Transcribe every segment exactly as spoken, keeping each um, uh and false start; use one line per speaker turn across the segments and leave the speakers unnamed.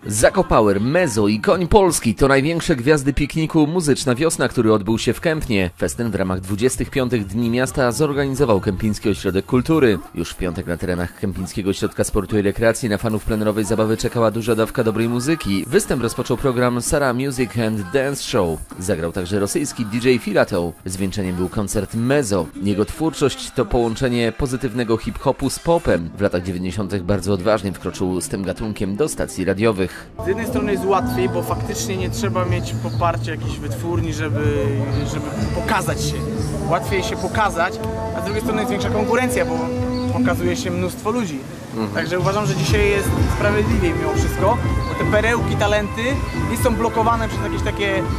Zako Power, Mezo i Koń Polski to największe gwiazdy pikniku Muzyczna Wiosna, który odbył się w Kępnie. Festyn w ramach dwudziestych piątych Dni Miasta zorganizował Kępiński Ośrodek Kultury. Już w piątek na terenach Kępińskiego Ośrodka Sportu i Rekreacji na fanów plenerowej zabawy czekała duża dawka dobrej muzyki. Występ rozpoczął program Sara Music and Dance Show. Zagrał także rosyjski D J Filato. Zwieńczeniem był koncert Mezo. Jego twórczość to połączenie pozytywnego hip-hopu z popem. W latach dziewięćdziesiątych bardzo odważnie wkroczył z tym gatunkiem do stacji radiowych.
Z jednej strony jest łatwiej, bo faktycznie nie trzeba mieć poparcia jakichś wytwórni, żeby, żeby pokazać się. Łatwiej się pokazać, a z drugiej strony jest większa konkurencja, bo okazuje się mnóstwo ludzi. Mhm. Także uważam, że dzisiaj jest sprawiedliwiej mimo wszystko, bo te perełki, talenty nie są blokowane przez jakieś takie e,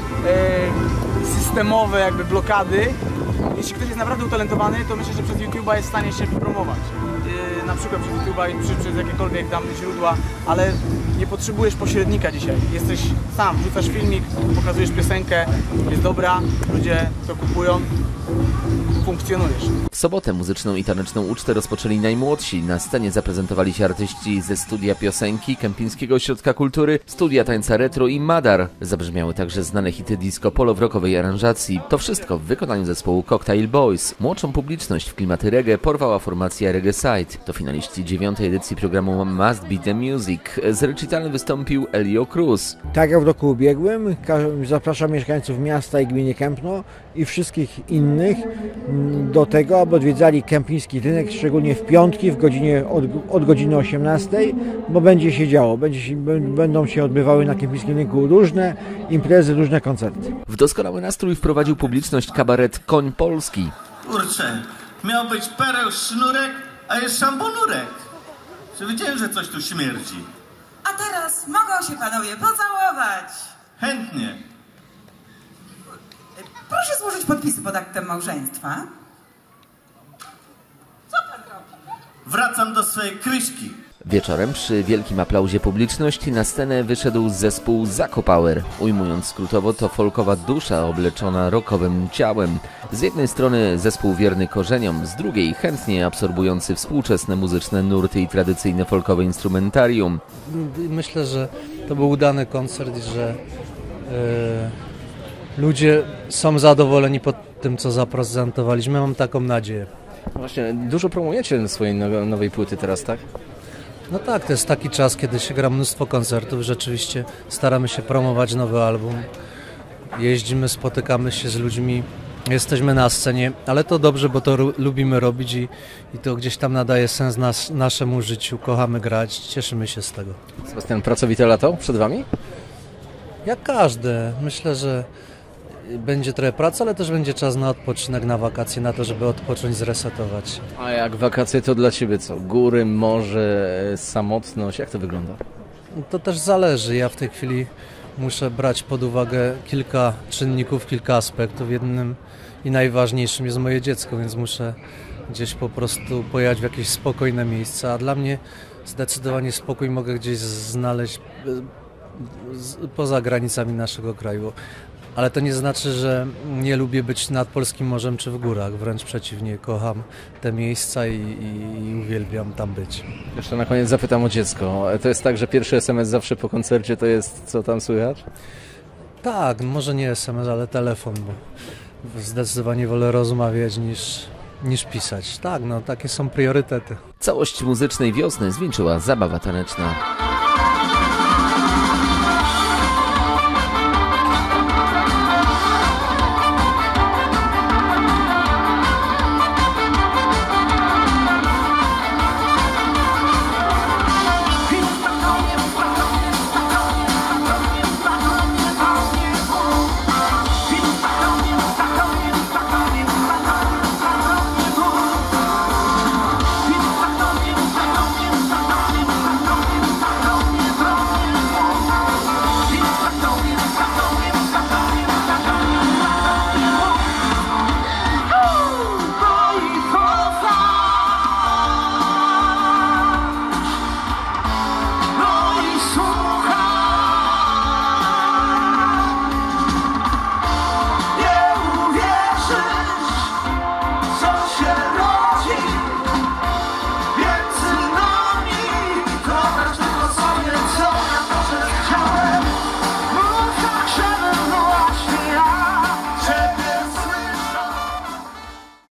systemowe jakby blokady. Jeśli ktoś jest naprawdę utalentowany, to myślę, że przez YouTube'a jest w stanie się wypromować. Yy, na przykład przez YouTube'a czy przez jakiekolwiek tam źródła, ale nie potrzebujesz pośrednika dzisiaj. Jesteś sam, wrzucasz filmik, pokazujesz piosenkę, jest dobra, ludzie to kupują, funkcjonujesz.
W sobotę muzyczną i taneczną ucztę rozpoczęli najmłodsi. Na scenie zaprezentowali się artyści ze Studia Piosenki, Kępińskiego Ośrodka Kultury, Studia Tańca Retro i Madar. Zabrzmiały także znane hity disco polo w rockowej aranżacji. To wszystko w wykonaniu zespołu Cocktail Boys. Młodszą publiczność w klimaty reggae porwała formacja Reggae Side. To finaliści dziewiątej edycji programu Must Be The Music. Z recitalem wystąpił Elio Cruz.
Tak jak w roku ubiegłym, zapraszam mieszkańców miasta i gminy Kępno i wszystkich innych do tego, aby odwiedzali Kępiński Rynek, szczególnie w piątki w godzinie, od, od godziny osiemnastej, bo będzie się działo, będzie się, będą się odbywały na Kępińskim Rynku różne imprezy, różne koncerty.
W doskonały nastrój wprowadził publiczność kabaret Koń Polski.
Kurczę, miał być pereł, sznurek, a jest szambonurek. Wiedziałem, że coś tu śmierdzi.
A teraz mogą się panowie pocałować.
Chętnie.
Proszę złożyć podpisy pod aktem małżeństwa. Co pan robi?
Wracam do swojej kryśki.
Wieczorem przy wielkim aplauzie publiczności na scenę wyszedł zespół Zako Power. Ujmując skrótowo, to folkowa dusza obleczona rockowym ciałem. Z jednej strony zespół wierny korzeniom, z drugiej chętnie absorbujący współczesne muzyczne nurty i tradycyjne folkowe instrumentarium.
Myślę, że to był udany koncert i że yy, ludzie są zadowoleni po tym, co zaprezentowaliśmy. Mam taką nadzieję.
Właśnie, dużo promujecie swojej nowej płyty teraz, tak?
No tak, to jest taki czas, kiedy się gra mnóstwo koncertów. Rzeczywiście staramy się promować nowy album. Jeździmy, spotykamy się z ludźmi, jesteśmy na scenie, ale to dobrze, bo to lubimy robić i, i to gdzieś tam nadaje sens nas, naszemu życiu. Kochamy grać, cieszymy się z tego.
Sebastian, pracowite lato przed Wami?
Jak każdy. Myślę, że będzie trochę pracy, ale też będzie czas na odpoczynek, na wakacje, na to, żeby odpocząć, zresetować.
A jak wakacje, to dla Ciebie co? Góry, morze, samotność? Jak to wygląda?
To też zależy. Ja w tej chwili muszę brać pod uwagę kilka czynników, kilka aspektów. Jednym i najważniejszym jest moje dziecko, więc muszę gdzieś po prostu pojechać w jakieś spokojne miejsca. A dla mnie zdecydowanie spokój mogę gdzieś znaleźć poza granicami naszego kraju. Ale to nie znaczy, że nie lubię być nad polskim morzem czy w górach. Wręcz przeciwnie, kocham te miejsca i, i, i uwielbiam tam być.
Jeszcze na koniec zapytam o dziecko. To jest tak, że pierwszy es em es zawsze po koncercie to jest co tam słychać?
Tak, może nie es em es, ale telefon, bo zdecydowanie wolę rozmawiać niż, niż pisać. Tak, no takie są priorytety.
Całość muzycznej wiosny zwieńczyła zabawa taneczna.